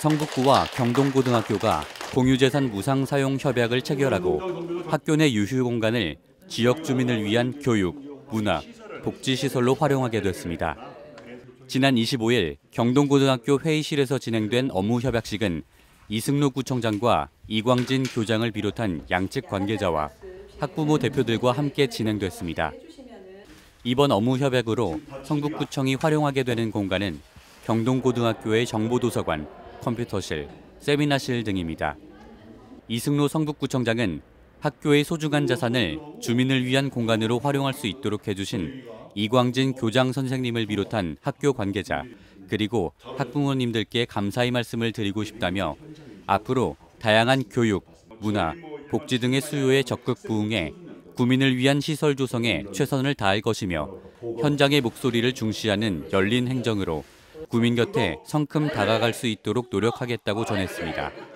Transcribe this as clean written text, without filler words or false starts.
성북구와 경동고등학교가 공유재산 무상사용 협약을 체결하고 학교 내 유휴 공간을 지역 주민을 위한 교육, 문화, 복지시설로 활용하게 됐습니다. 지난 25일 경동고등학교 회의실에서 진행된 업무협약식은 이승로 구청장과 이광진 교장을 비롯한 양측 관계자와 학부모 대표들과 함께 진행됐습니다. 이번 업무협약으로 성북구청이 활용하게 되는 공간은 경동고등학교의 정보도서관, 컴퓨터실, 세미나실 등입니다. 이승로 성북구청장은 학교의 소중한 자산을 주민을 위한 공간으로 활용할 수 있도록 해주신 이광진 교장 선생님을 비롯한 학교 관계자 그리고 학부모님들께 감사의 말씀을 드리고 싶다며 앞으로 다양한 교육, 문화, 복지 등의 수요에 적극 부응해 구민을 위한 시설 조성에 최선을 다할 것이며 현장의 목소리를 중시하는 열린 행정으로 구민 곁에 성큼 다가갈 수 있도록 노력하겠다고 전했습니다.